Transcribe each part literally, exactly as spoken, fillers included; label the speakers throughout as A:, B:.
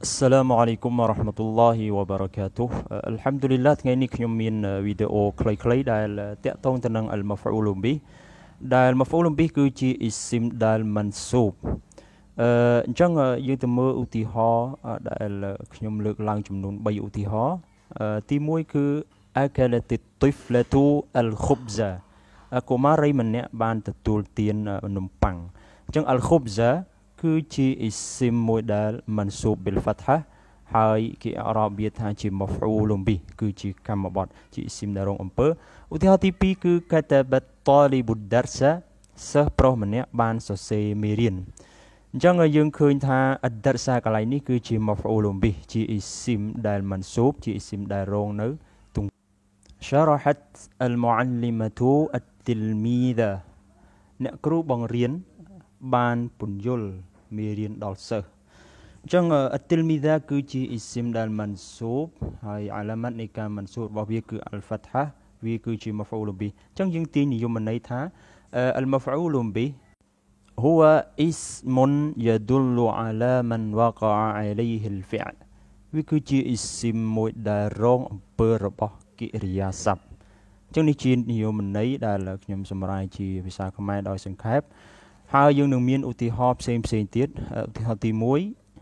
A: Assalamualaikum warahmatullahi wabarakatuh. Alhamdulillah ថ្ងៃនេះខ្ញុំមានវីដេអូខ្លីៗដែលតាក់ទងទៅនឹង al-maf'ul bih ដែល maf'ul bih គឺជា isim ដែល mansub អឺអញ្ចឹងយើងទៅមើលឧទាហរណ៍ដែលខ្ញុំលើកឡើងចំនួនបីឧទាហរណ៍ទីមួយគឺ akalat at-tiflatu al-khubza កុមារីម្នាក់បានទទួលទាននំប៉័ងអញ្ចឹង al-khubza គឺជា isim មួយដែល mansub bil fathah ហើយគេអរ៉ាបវាថាជា maf'ul bih គឺជាកម្មបទជា isim ដែលរងអំពើឧទាហរណ៍ទីពីរគឺ katabat talibud darsa សិស្សប្រុសម្នាក់បានសរសេរមេរៀនអញ្ចឹងយើងឃើញថា ad-darsa កន្លែងនេះគឺជា maf'ul bih ជា isim ដែល mansub ជា isim ដែលរងនៅទង្វើ sharahat al-muallimatu at-tilmidha អ្នកគ្រូបង្រៀនបានពន្យល់មេរៀនដល់សិស្សអញ្ចឹង at-tilmidha គឺជា isim ដែល mansub ហើយ alamat នៃការ mansub របស់វាគឺ al-fathah វាគឺជា maf'ul bih អញ្ចឹងយើងទាញនិយមន័យថា al-maf'ul bih هو اسم يدل على من وقع عليه الفعل វាគឺជា isim មួយដែលរងអំពើរបស់កិរិយាសព្ទអញ្ចឹងនេះជានិយមន័យដែលខ្ញុំសម្រាយជាភាសាខ្មែរដោយសង្ខេបហើយយើងនឹងមានឧទាហរណ៍ផ្សេងផ្សេងទៀតឧទាហរណ៍ទីមួយ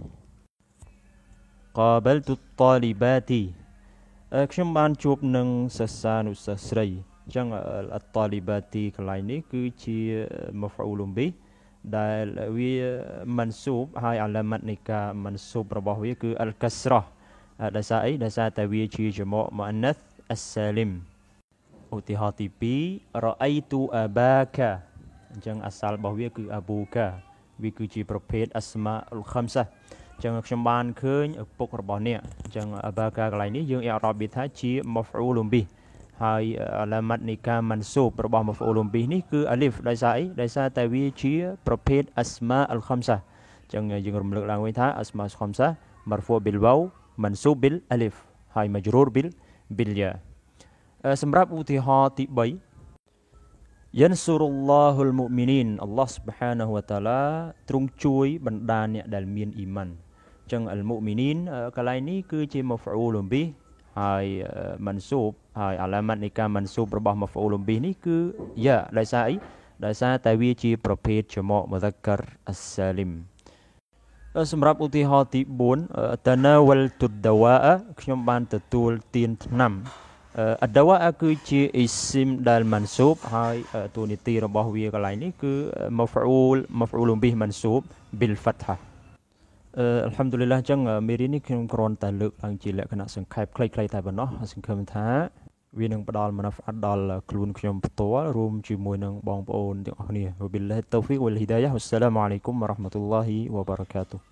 A: قابلت الطالبات ខ្ញុំបានជួបនឹងសិស្សានុសិស្សស្រីអញ្ចឹង الطالبات កន្លែងនេះគឺជា maf'ul bih ដែលវា mansub ហើយ alamat នៃការ mansub របស់វាគឺ al-kasrah ដោយសារអីដោយសារតែវាជា jama' muannath as-salim ឧទាហរណ៍ទីពីរ ra'aytu abaka អញ្ចឹងអាសាលរបស់វាគឺ abuka វាគឺជាប្រភេទ asma'ul khamsah អញ្ចឹងខ្ញុំបានឃើញឪពុករបស់អ្នកអញ្ចឹង abaka កន្លែងនេះយើងអរ៉ាបវាថាជា maf'ul bih ហើយ alamat នៃការ mansub របស់ maf'ul bih នេះគឺ alif ដោយសារអីដោយសារតែវាជាប្រភេទ asma'ul khamsah អញ្ចឹងយើងរំលឹកឡើងវិញថា asma'ul khamsah marfu' bil waw mansub bil alif ហើយ majrur bil bil ya សម្រាប់ឧទាហរណ៍ទីបីYansurullahul mu'minin Allah subhanahu wa ta'ala ទ្រង់ជួយបណ្ដាអ្នកដែលមានអ៊ីម៉ានអញ្ចឹង al-mu'minin កន្លែងនេះគឺជា maf'ul bih ហើយ mansub ហើយ alamat នៃការ mansub របស់ maf'ul bih នេះគឺ ya ដោយសារអីដោយសារតែវាជាប្រភេទ jama' mudhakkar as-salim សម្រាប់ឧទាហរណ៍ទីបួន tanawaltu ad-dawa'a ខ្ញុំបានទទួលទានថ្នាំ ad-dawa'a គឺជា isim ដែល mansub ហើយតួនាទីរបស់វាកន្លែងនេះគឺ maf'ul maf'ul bih mansub bil fathah អល់ហាំឌុលីឡាចឹងមេរៀននេះខ្ញុំគ្រាន់តែលើកឡើងជាលក្ខណៈសង្ខេបខ្លីៗតែប៉ុណ្ណោះសង្ឃឹមថាវានឹងផ្ដល់មនហ្វអាត់ដល់ខ្លួនខ្ញុំផ្ទាល់រួមជាមួយនឹងបងប្អូនទាំងអស់គ្នាវបិលឡាហ៊ីតតោហ្វីកវលហ៊ីដាយ៉ាវ៉ាស្សឡាមអាឡៃគុំវ៉ារ៉ាហ្មាតុលឡាហ៊ីវ៉ាបារកាតុហ៍